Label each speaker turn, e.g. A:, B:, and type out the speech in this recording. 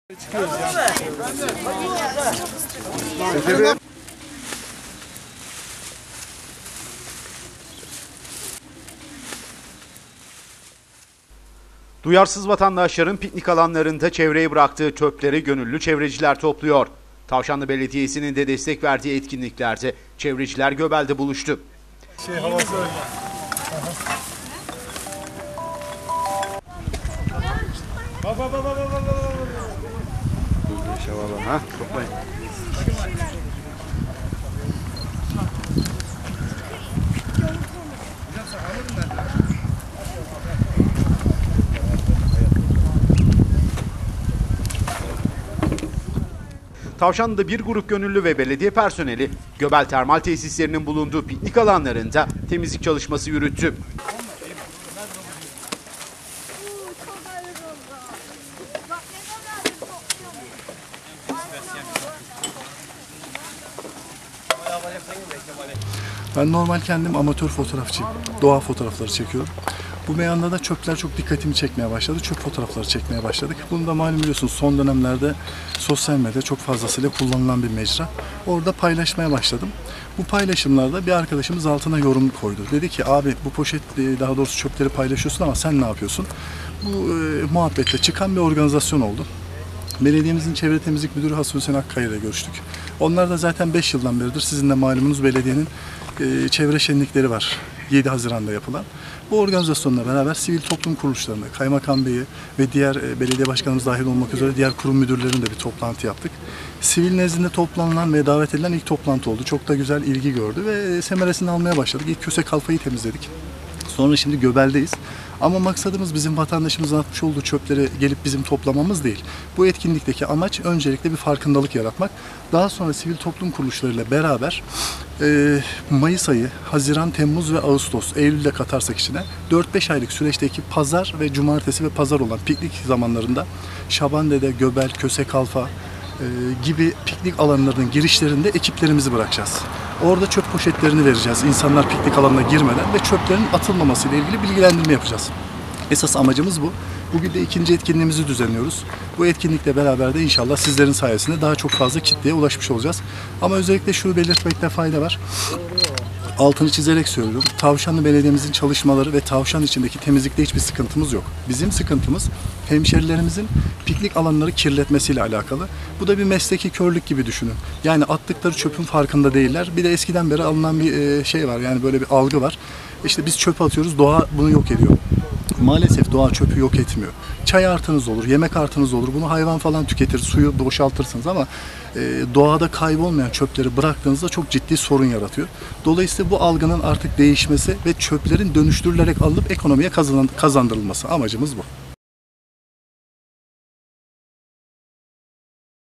A: Çıkıyoruz ya.
B: Duyarsız vatandaşların piknik alanlarında çevreye bıraktığı çöpleri gönüllü çevreciler topluyor. Tavşanlı Belediyesi'nin de destek verdiği etkinliklerde çevreciler Göbel'de buluştu.
A: Havası öyle.
B: Toplayın. Tavşanlı'da bir grup gönüllü ve belediye personeli Göbel termal tesislerinin bulunduğu piknik alanlarında temizlik çalışması yürüttü.
C: Ben normal kendim amatör fotoğrafçıyım. Doğa fotoğrafları çekiyorum. Bu meyanda da çöpler çok dikkatimi çekmeye başladı. Çöp fotoğrafları çekmeye başladık. Bunu da malum biliyorsunuz son dönemlerde sosyal medya çok fazlasıyla kullanılan bir mecra. Orada paylaşmaya başladım. Bu paylaşımlarda bir arkadaşımız altına yorum koydu. Dedi ki abi bu poşet daha doğrusu çöpleri paylaşıyorsun ama sen ne yapıyorsun? Bu muhabbetle çıkan bir organizasyon oldu. Belediyemizin Çevre Temizlik Müdürü Hasan Hüseyin Akkaya ile görüştük. Onlar da zaten 5 yıldan beridir sizin de malumunuz belediyenin çevre şenlikleri var. 7 Haziran'da yapılan. Bu organizasyonla beraber sivil toplum kuruluşlarına, Kaymakam Bey'i ve diğer belediye başkanımız dahil olmak üzere diğer kurum müdürlerinin de bir toplantı yaptık. Sivil nezdinde toplanılan ve davet edilen ilk toplantı oldu. Çok da güzel ilgi gördü ve semeresini almaya başladık. İlk Köse Kalfa'yı temizledik. Sonra şimdi Göbel'deyiz. Ama maksadımız bizim vatandaşımızın atmış olduğu çöpleri gelip bizim toplamamız değil. Bu etkinlikteki amaç öncelikle bir farkındalık yaratmak. Daha sonra sivil toplum kuruluşlarıyla beraber Mayıs ayı, Haziran, Temmuz ve Ağustos, Eylül'de katarsak içine 4-5 aylık süreçteki pazar ve cumartesi ve pazar olan piknik zamanlarında Şabandede, Göbel, Köse Kalfa gibi piknik alanlarının girişlerinde ekiplerimizi bırakacağız. Orada çöp poşetlerini vereceğiz insanlar piknik alanına girmeden ve çöplerin atılmaması ile ilgili bilgilendirme yapacağız. Esas amacımız bu. Bugün de ikinci etkinliğimizi düzenliyoruz. Bu etkinlikle beraber de inşallah sizlerin sayesinde daha çok fazla kitleye ulaşmış olacağız. Ama özellikle şunu belirtmekte fayda var. Altını çizerek söylüyorum. Tavşanlı Belediye'mizin çalışmaları ve tavşan içindeki temizlikte hiçbir sıkıntımız yok. Bizim sıkıntımız hemşerilerimizin piknik alanları kirletmesiyle alakalı. Bu da bir mesleki körlük gibi düşünün. Yani attıkları çöpün farkında değiller. Bir de eskiden beri alınan bir şey var. Yani böyle bir algı var. İşte biz çöp atıyoruz, doğa bunu yok ediyor. Maalesef doğa çöpü yok etmiyor. Çay artınız olur, yemek artınız olur. Bunu hayvan falan tüketir, suyu boşaltırsınız ama doğada kaybolmayan çöpleri bıraktığınızda çok ciddi sorun yaratıyor. Dolayısıyla bu algının artık değişmesi ve çöplerin dönüştürülerek alınıp ekonomiye kazandırılması amacımız bu.